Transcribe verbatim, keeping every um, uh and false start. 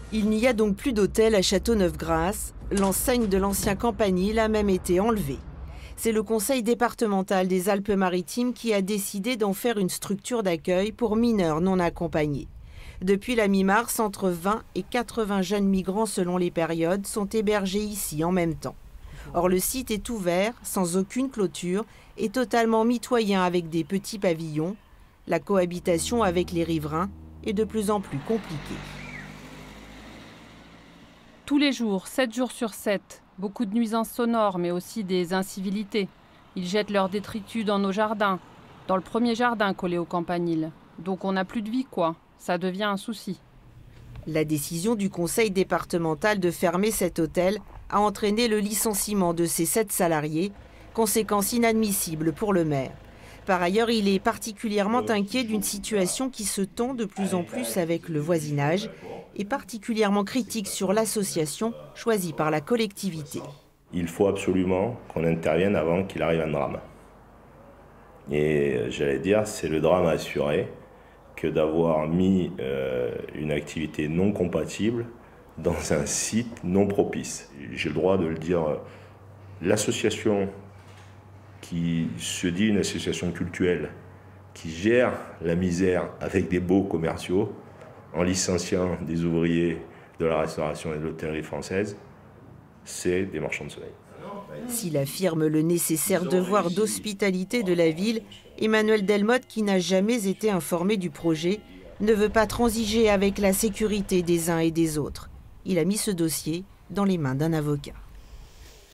Il n'y a donc plus d'hôtel à Châteauneuf-Grasse. L'enseigne de l'ancien campanile a même été enlevée. C'est le conseil départemental des Alpes-Maritimes qui a décidé d'en faire une structure d'accueil pour mineurs non accompagnés. Depuis la mi-mars, entre vingt et quatre-vingts jeunes migrants selon les périodes sont hébergés ici en même temps. Or, le site est ouvert, sans aucune clôture, et totalement mitoyen avec des petits pavillons. La cohabitation avec les riverains est de plus en plus compliquée. Tous les jours, sept jours sur sept, beaucoup de nuisances sonores, mais aussi des incivilités. Ils jettent leurs détritus dans nos jardins, dans le premier jardin collé au campanile. Donc on n'a plus de vie, quoi. Ça devient un souci. La décision du conseil départemental de fermer cet hôtel a entraîné le licenciement de ses sept salariés, conséquence inadmissible pour le maire. Par ailleurs, il est particulièrement inquiet d'une situation qui se tend de plus en plus avec le voisinage et particulièrement critique sur l'association choisie par la collectivité. Il faut absolument qu'on intervienne avant qu'il arrive un drame. Et j'allais dire, c'est le drame assuré que d'avoir mis euh, une activité non compatible dans un site non propice. J'ai le droit de le dire, l'association qui se dit une association cultuelle, qui gère la misère avec des baux commerciaux, en licenciant des ouvriers de la restauration et de l'hôtellerie française, c'est des marchands de sommeil. S'il affirme le nécessaire devoir d'hospitalité de la ville, Emmanuel Delmotte, qui n'a jamais été informé du projet, ne veut pas transiger avec la sécurité des uns et des autres. Il a mis ce dossier dans les mains d'un avocat.